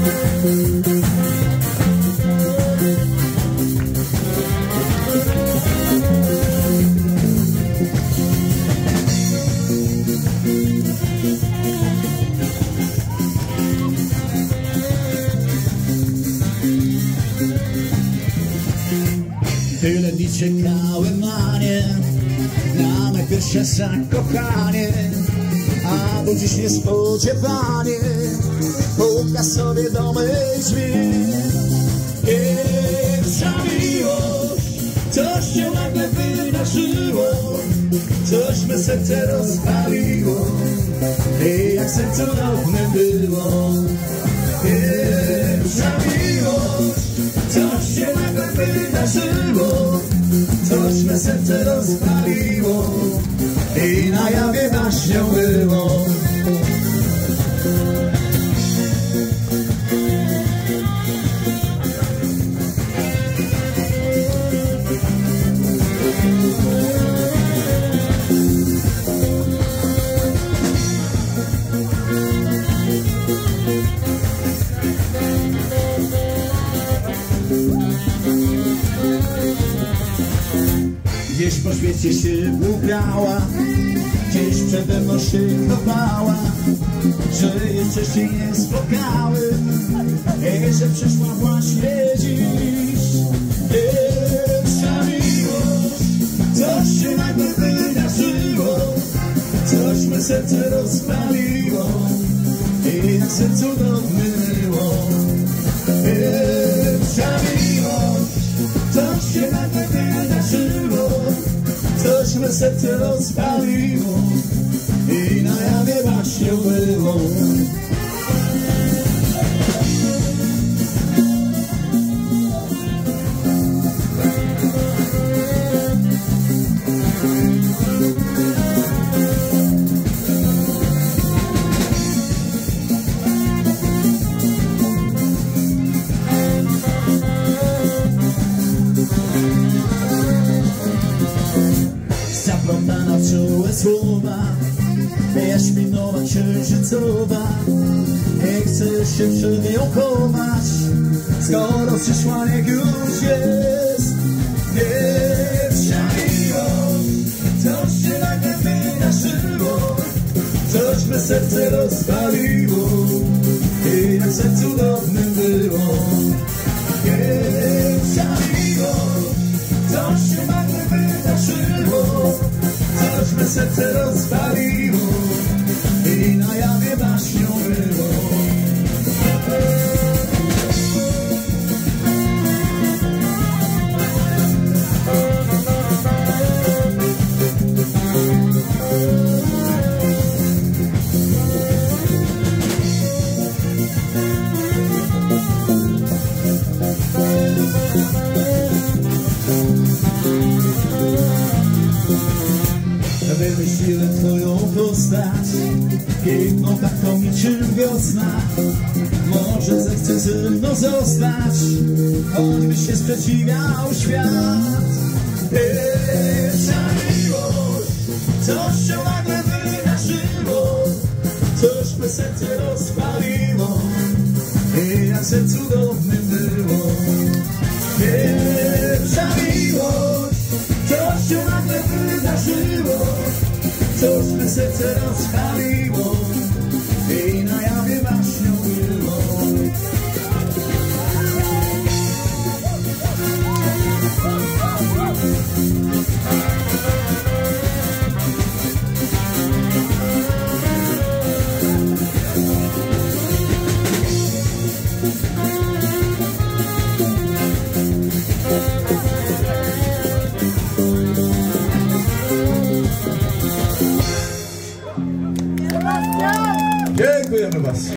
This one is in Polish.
Tyle dni czekałem na nie, na me pierwsze zakochanie, a do dziś niespodziewanie puka sobie do mych drzwi. Pierwsza miłość, coś się nagle wydarzyło, coś me serce rozpaliło i jak serce cudowne było. Pierwsza miłość, coś się nagle wydarzyło, coś me serce rozpaliło i na jawie baśnią było. Gdzieś po świecie się ubrała, gdzieś przede mną się chowała, że jeszcze się nie spotkałem i że przyszła właśnie dziś. Pierwsza miłość, coś się nagle wydarzyło, coś me serce rozpaliło i jak serce cudowne było. Pierwsza miłość, coś się nagle wydarzyło, coś me serce rozpaliło i na jawie baśnią było. Zaplątana w czułe słowa, jaśminowa, księżycowa, nie chcę się przed nią chować, skoro przyszła, niech już jest. Pierwsza miłość, coś się nagle wydarzyło, coś me serce rozpaliło i jak serce cudowne było. Pierwsza miłość, coś się nagle wydarzyło, coś me serce rozpaliło i na jawie baśnią było. Wymyśliłem twoją postać, piękną taką niczym wiosna. Może zechce ze mną zostać, choćby się sprzeciwiał świat. Pierwsza miłość, coś się nagle wydarzyło, coś me serce rozpaliło i jak serce cudowne było. Pierwsza miłość, coś się nagle wydarzyło, coś me serce rozpaliło i na jawie baśnią było. Dziękujemy was.